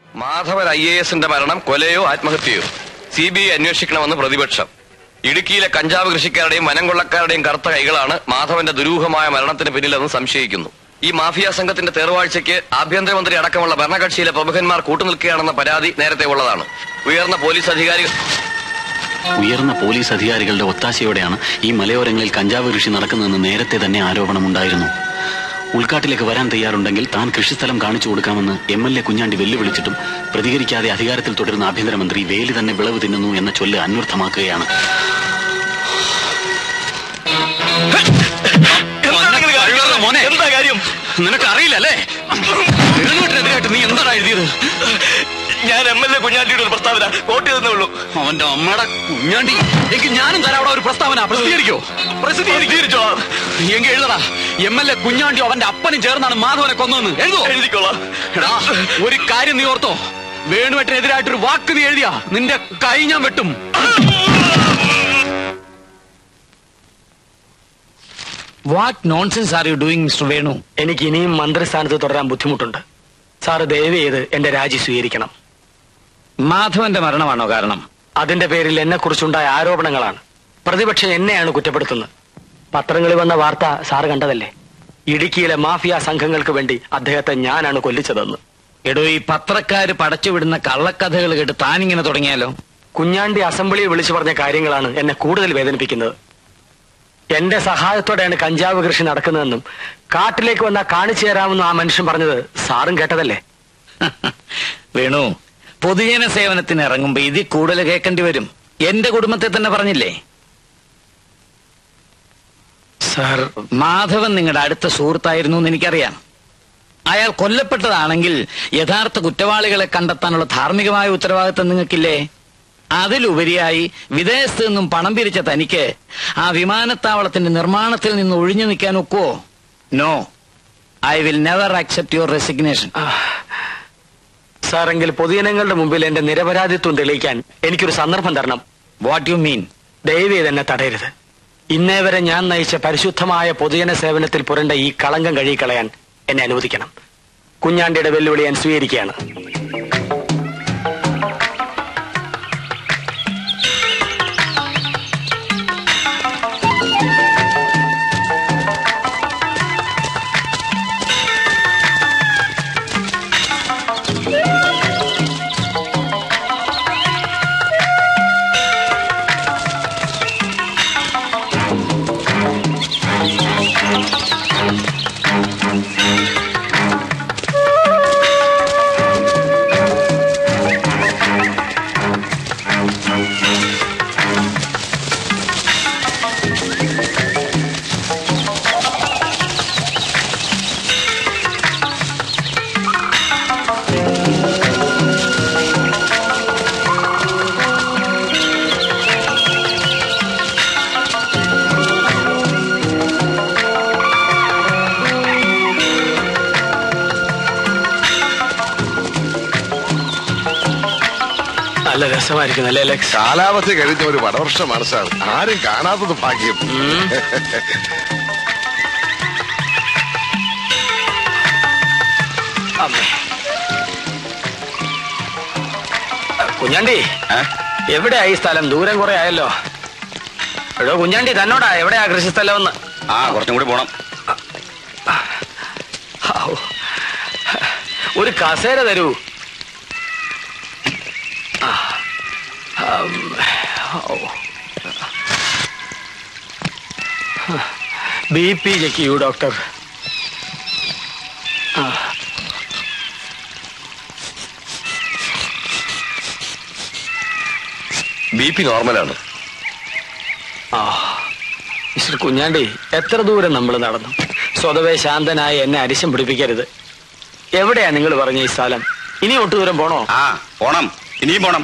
മാധവൻ IASന്റെ മരണം കൊലയോ ആത്മഹത്യയോ CBI അന്വേഷിക്കണമെന്ന് പ്രതിപക്ഷം. ഇടുക്കിയിലെ കഞ്ചാവ് കൃഷിക്കാരുടെയും വനം കൊള്ളക്കാരുടെയും കറുത്ത കൈകളാണ് മാധവന്റെ ദുരൂഹമായ മരണത്തിന് പിന്നിലെന്ന് സംശയിക്കുന്നു. ഈ മാഫിയ സംഘത്തിന്റെ തേർവാഴ്ചയ്ക്ക് ആഭ്യന്തരമന്ത്രി അടക്കമുള്ള ഭരണകക്ഷിയിലെ പ്രമുഖന്മാർ കൂട്ടുനിൽക്കുകയാണെന്ന പരാതി നേരത്തെ ഉള്ളതാണ്. ഉയർന്ന പോലീസ് അധികാരികളുടെ ഒത്താശയോടെയാണ് ഈ മലയോരങ്ങളിൽ കഞ്ചാവ് കൃഷി നടക്കുന്നതെന്ന് നേരത്തെ തന്നെ ആരോപണമുണ്ടായിരുന്നു. ഉൾക്കാട്ടിലേക്ക് വരാൻ തയ്യാറുണ്ടെങ്കിൽ താൻ കൃഷിസ്ഥലം കാണിച്ചു കൊടുക്കാമെന്ന് MLA കുഞ്ഞാണ്ടി വെല്ലുവിളിച്ചിട്ടും പ്രതികരിക്കാതെ അധികാരത്തിൽ തുടരുന്ന ആഭ്യന്തരമന്ത്രി വേലി തന്നെ വിളവ് തിന്നുന്നു എന്ന ചൊല്ല് അന്വർത്ഥമാക്കുകയാണ്. എന്താ കാര്യം? നിനക്ക് അറിയില്ലല്ലേ? എതിരായിട്ട് നീ എന്താണ് എഴുതിയത്? ഞാൻ MLA കുഞ്ഞാണ്ടിയുടെ ഒരു പ്രസ്താവന വോട്ട് ചെയ്തേ ഉള്ളൂ. അവന്റെ അമ്മയുടെ കുഞ്ഞാണ്ടി. എങ്കിൽ ഞാനും തരാം അവിടെ ഒരു പ്രസ്താവന. പ്രസിദ്ധീകരിച്ചോ? എങ്കിൽ എഴുതടാ, MLA കുഞ്ഞാണ്ടി അവന്റെ അപ്പനും ചേർന്നാണ് മാധവനെ കൊന്നതെന്ന് എഴുതോ? എഴുതിക്കോളാം. ഒരു കാര്യം നീ ഓർത്തോ, വേണുവെട്ടിനെതിരായിട്ടൊരു വാക്ക് നീ എഴുതിയാ നിന്റെ കൈ ഞാൻ വെട്ടും. What nonsense are you doing mister Venu? എനിക്ക് ഇനിയും മന്ത്രിസ്ഥാനത്ത് തുടരാൻ ബുദ്ധിമുട്ടുണ്ട്. സാറ് ദയവ് ചെയ്ത് എന്റെ രാജി സ്വീകരിക്കണം. മാധവന്റെ മരണമാണോ കാരണം? അതിന്റെ പേരിൽ എന്നെ കുറിച്ചുണ്ടായ ആരോപണങ്ങളാണ്. പ്രതിപക്ഷം എന്നെയാണ് കുറ്റപ്പെടുത്തുന്നത്. പത്രങ്ങളിൽ വന്ന വാർത്ത സാറ് കണ്ടതല്ലേ? ഇടുക്കിയിലെ മാഫിയ സംഘങ്ങൾക്ക് വേണ്ടി അദ്ദേഹത്തെ ഞാനാണ് കൊല്ലിച്ചതെന്ന്. എടോ, ഈ പത്രക്കാര് പടച്ചുവിടുന്ന കള്ളക്കഥകൾ കേട്ട് താനിങ്ങനെ തുടങ്ങിയാലോ? കുഞ്ഞാണ്ടി അസംബ്ലിയിൽ വിളിച്ചു പറഞ്ഞ കാര്യങ്ങളാണ് എന്നെ കൂടുതൽ വേദനിപ്പിക്കുന്നത്. എന്റെ സഹായത്തോടെയാണ് കഞ്ചാവ് കൃഷി നടക്കുന്നതെന്നും കാട്ടിലേക്ക് വന്നാൽ കാണിച്ചു തരാമെന്നും ആ മനുഷ്യൻ പറഞ്ഞത് സാറും കേട്ടതല്ലേ? വേണു, പൊതുജന സേവനത്തിന് ഇറങ്ങുമ്പോ ഇതിൽ കൂടുതൽ കേൾക്കേണ്ടി വരും. എന്റെ കുടുംബത്തെ തന്നെ പറഞ്ഞില്ലേ സാർ? മാധവൻ നിങ്ങളുടെ അടുത്ത സുഹൃത്തായിരുന്നു എന്ന് എനിക്കറിയാം. അയാൾ കൊല്ലപ്പെട്ടതാണെങ്കിൽ യഥാർത്ഥ കുറ്റവാളികളെ കണ്ടെത്താനുള്ള ധാർമ്മികമായ ഉത്തരവാദിത്തം നിങ്ങൾക്കില്ലേ? അതിലുപരിയായി വിദേശത്ത് നിന്നും പണം പിരിച്ച തനിക്ക് ആ വിമാനത്താവളത്തിന്റെ നിർമ്മാണത്തിൽ നിന്ന് ഒഴിഞ്ഞു നിൽക്കാൻ ഒക്കുവോ? No, I will never accept your resignation. സാറെങ്കിൽ പൊതുജനങ്ങളുടെ മുമ്പിൽ എന്റെ നിരപരാധിത്വം തെളിയിക്കാൻ എനിക്കൊരു സന്ദർഭം തരണം. What you mean? ദയവ് ചെയ്ത് എന്നെ തടയരുത്. ഇന്നേ വരെ ഞാൻ നയിച്ച പരിശുദ്ധമായ പൊതുജന സേവനത്തിൽ പുരണ്ട ഈ കളങ്കം കഴുകിക്കളയാൻ എന്നെ അനുവദിക്കണം. കുഞ്ഞാണ്ടിയുടെ വെല്ലുവിളി ഞാൻ സ്വീകരിക്കുകയാണ്. നല്ല രസമായിരിക്കുന്നല്ലേ അലക്സ്? കാലാവധി കഴിഞ്ഞ ഒരു വടവർഷമാണ് സാർ. ആരും കാണാത്തത് ഭാഗ്യം. കുഞ്ഞാണ്ടി, എവിടെയാ ഈ സ്ഥലം? ദൂരം കുറെ ആയല്ലോ. എടോ കുഞ്ഞാണ്ടി, തന്നോടാ എവിടെയാ കൃഷിസ്ഥലം എന്ന്? കുറച്ചും കൂടി പോണം. ഒരു കസേര തരൂ. BP ചെക്ക് ചെയ്യൂ ഡോക്ടർ. BP നോർമലാണ്. മിസ്റ്റർ കുഞ്ഞാണ്ടി, എത്ര ദൂരം നമ്മൾ നടന്നു? സ്വതവേ ശാന്തനായി എന്നെ അരിശം പിടിപ്പിക്കരുത്. എവിടെയാ നിങ്ങൾ പറഞ്ഞ ഈ സ്ഥലം? ഇനി ഒട്ടു ദൂരം പോണോ? പോണം, ഇനിയും പോണം.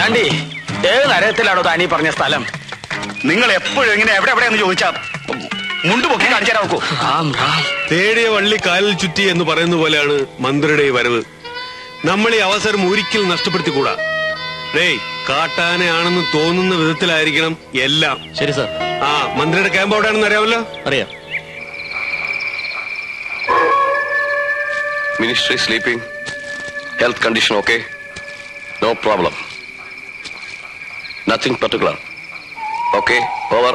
കുഞ്ഞാണ്ടി ഏത് നരകത്തിലാണോ താനീ പറഞ്ഞ സ്ഥലം? നിങ്ങൾ എപ്പോഴും ഇങ്ങനെ എവിടെയാന്ന് ചോദിച്ചാ മുണ്ടുപൊക്കി കാണിച്ചാൽ നോക്കൂ. തേടിയ വള്ളി കാലിൽ ചുറ്റി എന്ന് പറയുന്ന പോലെയാണ് മന്ത്രിയുടെ ഈ വരവ്. നമ്മൾ ഈ അവസരം ഒരിക്കലും നഷ്ടപ്പെടുത്തിക്കൂടാ. ഡേയ്, കാട്ടാനയാണെന്ന് തോന്നുന്ന വിധത്തിലായിരിക്കണം എല്ലാം. ശരി സാർ. മന്ത്രിയുടെ ക്യാമ്പ് എവിടെയാണെന്ന് അറിയാമല്ലോ? അറിയാം. Ministry sleeping. Health condition okay? No problem. Nothing particular. Okay? Over.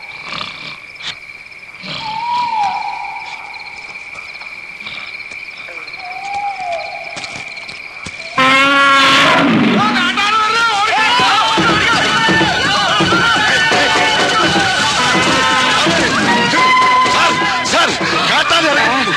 Sir, കാട്ടാതെ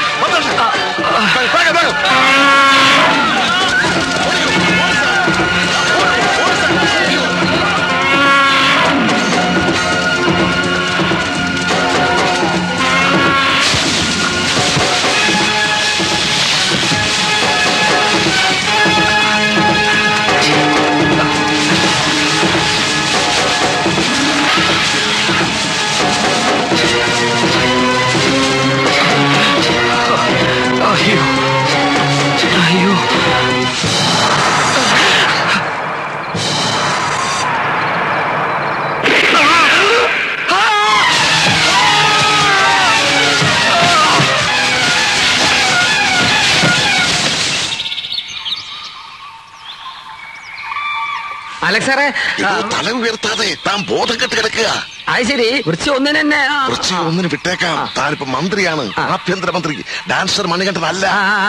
അലക്സ് സാറേ, തല ഉയർത്താതെ താൻ ബോധം കെട്ട് കിടക്കുക. അത് ശരി. വൃശ്ചി ഒന്നിന് തന്നെ കുറച്ച് ഒന്നിന് വിട്ടേക്കാം. താനിപ്പോ മന്ത്രിയാണ്, ആഭ്യന്തരമന്ത്രി. ഡാൻസർ മണികണ്ഠനല്ല.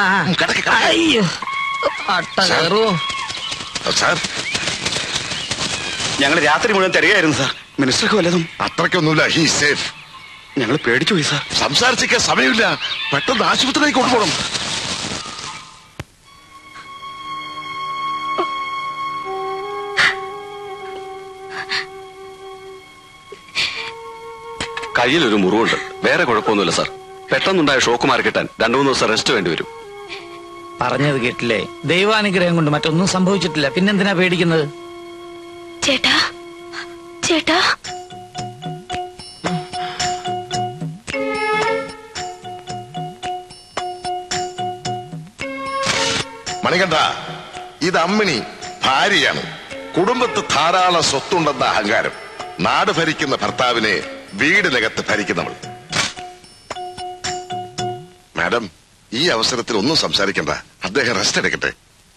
സാർ, ഞങ്ങൾ രാത്രി മുഴുവൻ തിരയായിരുന്നു സാർ. മിനിസ്റ്റർക്ക് വല്ലതും? അത്രയ്ക്കൊന്നുമില്ല. He safe. ഞങ്ങൾ പേടിച്ചു പോയി സാർ. സംസാരിച്ചിരിക്കാൻ സമയമില്ല. പെട്ടെന്ന് ആശുപത്രിയിലേക്ക് കൊണ്ടുപോകണം. കയ്യിലൊരു മുറിവുണ്ട്. വേറെ കുഴപ്പമൊന്നുമില്ല സാർ. പെട്ടെന്നുണ്ടായ ഷോക്ക് മാറി കിട്ടാൻ 2-3 ദിവസം റെസ്റ്റ് വേണ്ടിവരും. പറഞ്ഞത് കേട്ടില്ലേ? ദൈവാനുഗ്രഹം കൊണ്ട് മറ്റൊന്നും സംഭവിച്ചിട്ടില്ല. പിന്നെന്തിനാ പേടിക്കുന്നത്? ചേട്ടാ, ചേട്ടാ, മണികണ്ഠ, ഇത് അമ്മിണി ഭാര്യയാണ്. കുടുംബത്ത് ധാരാളം സ്വത്തുണ്ടെന്ന അഹങ്കാരം. നാട് ഭരിക്കുന്ന ഭർത്താവിനെ വീടിനകത്ത് ഭരിക്കുന്നവൾ. മാഡം, ഈ അവസരത്തിൽ ഒന്നും സംസാരിക്കണ്ട. അദ്ദേഹം റെസ്റ്റ് എടുക്കട്ടെ.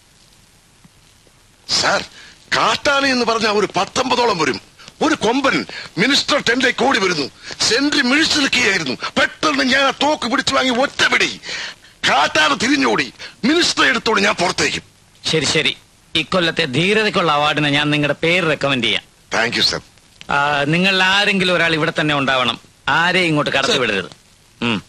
സാർ, കാട്ടാന എന്ന് പറഞ്ഞാൽ ഒരു 19ഓളം വരും. ഒരു കൊമ്പൻ മിനിസ്റ്റർ ടെന്റിലേക്ക് ഓടി വരുന്നു. സെന്റി മിഴിച്ചു നിൽക്കുകയായിരുന്നു. പെട്ടെന്ന് ഞാൻ ആ തോക്ക് പിടിച്ചു വാങ്ങി ഒറ്റപിടി. കാട്ടാന തിരിഞ്ഞോടി. മിനിസ്റ്റർ എടുത്തോടി ഞാൻ പുറത്തേക്കും. ശരി. ഇക്കൊല്ലത്തെ ധീരതയ്ക്കുള്ള അവാർഡിന് ഞാൻ നിങ്ങളുടെ പേര് റെക്കമെൻഡ് ചെയ്യാം. Thank you sir. നിങ്ങൾ ആരെങ്കിലും ഒരാൾ ഇവിടെ തന്നെ ഉണ്ടാവണം. ആരെയും ഇങ്ങോട്ട് കടത്തിവിടരുത്.